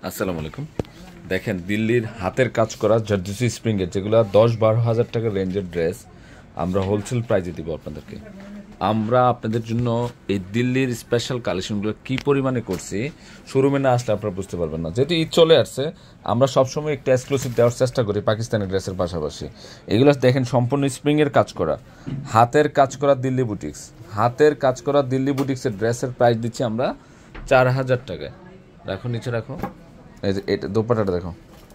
আসসালামু আলাইকুম। দেখেন দিল্লির হাতের কাজ করা জারদোসি স্প্রিংয়ের যেগুলো 10-12 হাজার টাকা রেঞ্জের ড্রেস আমরা হোলসেল প্রাইজে দিব আপনাদেরকে। আমরা আপনাদের জন্য এই দিল্লির স্পেশাল কালেকশনগুলো কী পরিমাণে করছি শোরুমে না আসলে আপনারা বুঝতে পারবেন না। যেহেতু ঈদ চলে আসছে, আমরা সবসময় একটু এক্সক্লুসিভ দেওয়ার চেষ্টা করি পাকিস্তানি ড্রেসের পাশাপাশি। এগুলো দেখেন সম্পূর্ণ স্প্রিংয়ের কাজ করা, হাতের কাজ করা দিল্লি বুটিক্স, হাতের কাজ করা দিল্লি বুটিক্সের ড্রেসের প্রাইস দিচ্ছি আমরা 4000 টাকায়। রাখো নিচে রাখো। এই যে এটা দোপাট্টাটা দেখো,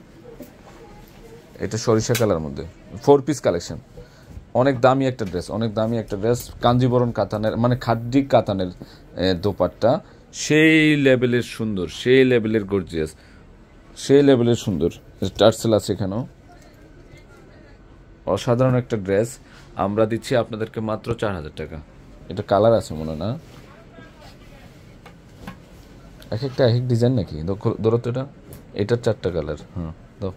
এটা সরিষা কালার মধ্যে 4 পিস কালেকশন। অনেক দামি একটা ড্রেস, অনেক দামি একটা ড্রেস। কাঞ্জিবরণ কাতানের মানে খাদ্যি কাতানের দোপাট্টা, সেই লেভেলের সুন্দর, সেই লেভেলের গর্জিয়াস, সেই লেভেলের সুন্দর। টার্সেল আছে এখানেও, অসাধারণ একটা ড্রেস আমরা দিচ্ছি আপনাদেরকে মাত্র 4000 টাকা। এটা কালার আছে মনে না, এক একটা এক এক ডিজাইন নাকি ধরো তো। এটার 4টা কালার। হ্যাঁ দাও,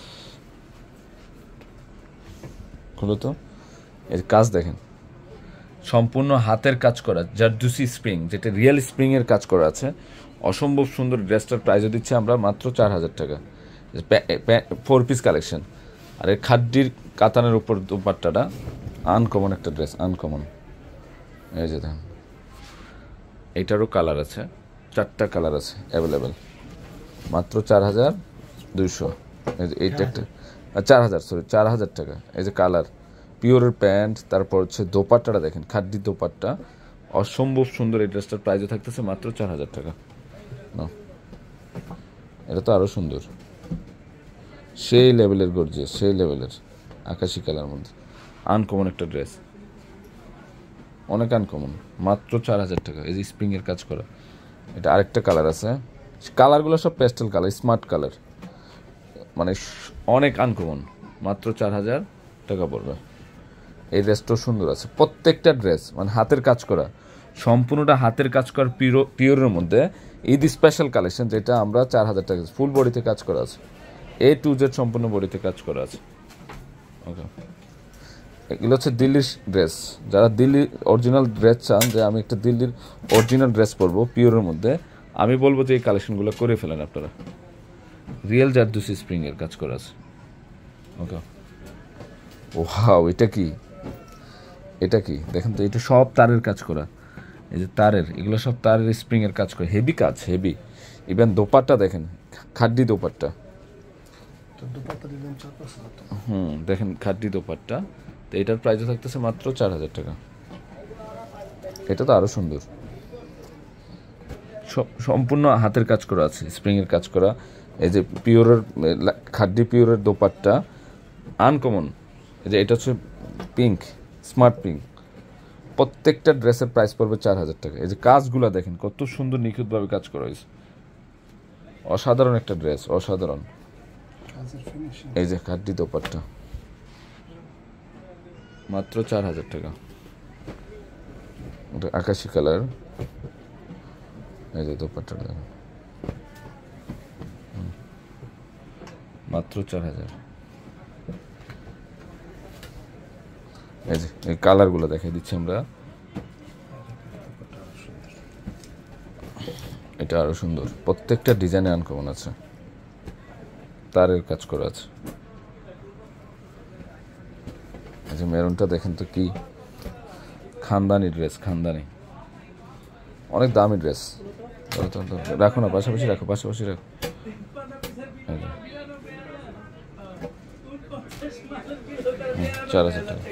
খুলো তো। এর কাজ দেখেন, সম্পূর্ণ হাতের কাজ করা জারদোসি স্প্রিং, যেটা রিয়েল স্প্রিংয়ের কাজ করা আছে। অসম্ভব সুন্দর ড্রেসটার প্রাইসও দিচ্ছি আমরা মাত্র 4000 টাকা। 4 পিস কালেকশন। আর এই খাদ্যির কাতানের উপর দোপাট্টাটা আনকমন একটা ড্রেস, আনকমন। এই যে দেখেন, এইটারও কালার আছে, 4টা কালার আছে অ্যাভেলেবেল, মাত্র 4200। এই যে এইটা একটা 4000 টাকা। এই যে কালার, পিওরের প্যান্ট, তারপর হচ্ছে দোপাট্টাটা দেখেন, খাদ্যি দোপাট্টা, অসম্ভব সুন্দর। এই ড্রেসটার প্রাইসও থাকতেছে মাত্র 4000 টাকা। না, এটা তো আরও সুন্দর, সেই লেভেলের গর্জিয়াস, সেই লেভেলের আকাশি কালার মধ্যে আনকমন একটা ড্রেস, অনেক আনকমন, মাত্র 4000 টাকা। এই যে স্প্রিংয়ের কাজ করা। এটা আরেকটা কালার আছে, কালারগুলো সব পেস্টেল কালার, স্মার্ট কালার, মানে অনেক আনকমন, মাত্র 4000 টাকা পড়বে। এই ড্রেসটাও সুন্দর আছে, প্রত্যেকটা ড্রেস মানে হাতের কাজ করা, সম্পূর্ণটা হাতের কাজ করার পিওরের মধ্যে ঈদ স্পেশাল কালেকশন, যেটা আমরা 4000 টাকা। ফুল বডিতে কাজ করা আছে, A to Z সম্পূর্ণ বডিতে কাজ করা আছে। ওকে, এগুলো হচ্ছে দিল্লির ড্রেস। যারা দিল্লির অরিজিনাল ড্রেস চান, যে আমি একটা দিল্লির অরিজিনাল ড্রেস পরবো পিওরের মধ্যে, আমি বলবো যে এই কালেকশনগুলো করে ফেলেন আপনারা। রিয়েল জারদোসি স্প্রিংয়ের কাজ করা আছে। ওকে, ওয়াও, এটা কি, এটা কি দেখেন তো, এটা সব তারের কাজ করা। এই যে তারের, এগুলো সব তারের স্প্রিংয়ের কাজ করে, হেভি কাজ, হেভি। ইভেন দোপাট্টা দেখেন, খাদ্যি দোপাট্টা। দেখেন খাদ্যি দোপাট্টা। তো এটার প্রাইসও থাকতেছে মাত্র 4000 টাকা। এটা তো আরও সুন্দর, সম্পূর্ণ হাতের কাজ করা আছে, স্প্রিংয়ের কাজ করা। এই যে পিওরের খাদ্যি পিওরের দোপাট্টা, আনকমন। এই যে এটা হচ্ছে পিঙ্ক, স্মার্ট পিঙ্ক। প্রত্যেকটা ড্রেসের প্রাইস পড়বে 4000 টাকা। এই যে কাজগুলো দেখেন, কত সুন্দর নিখুঁতভাবে কাজ করা হয়েছে, অসাধারণ একটা ড্রেস, অসাধারণ। এই যে খাদ্যি দোপাট্টা, মাত্র 4000 টাকা। এটা আকাশি কালার। এই যে দোপাট্টাটা দেখেন, মাত্র 4000। এই যে এই কালারগুলো দেখাই দিচ্ছি আমরা, এটা আরো সুন্দর। প্রত্যেকটা ডিজাইনে আনকমন আছে, তারের কাজ করা আছে। এই যে মেরুনটা দেখেন তো, কি খানদানি ড্রেস, খানদানি, অনেক দামি ড্রেস। রাখো না, পাশাপাশি রাখো, পাশাপাশি রাখো। 4000 টাকা।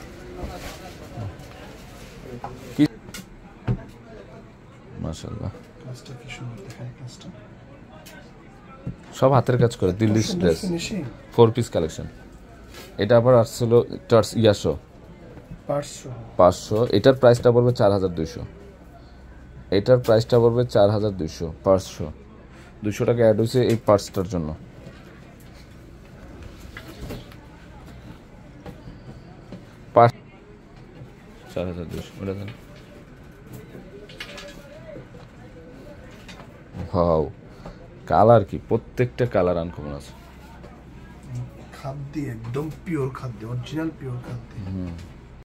কি মাশাআল্লাহ, সব হাতের কাজ করে দিল্লির ড্রেস, 4 পিস কালেকশন। এটা আবার আসছিল টার্স 500। এটার প্রাইসটা পড়বে 4200। এটার প্রাইসটা পড়বে 4200। 200 টাকা অ্যাড হয়েছে এই পার্সটার জন্য। পার্স 4200। ওটা দেন। ওয়াও, কালার কি, প্রত্যেকটা কালার আনকমন আছে। খাদ্য একদম পিওর খাদ্য, অরিজিনাল পিওর খাদ্য।